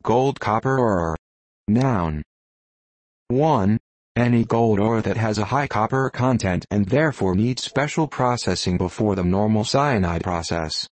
gold, copper ore. Noun. 1. Any gold ore that has a high copper content and therefore needs special processing before the normal cyanide process.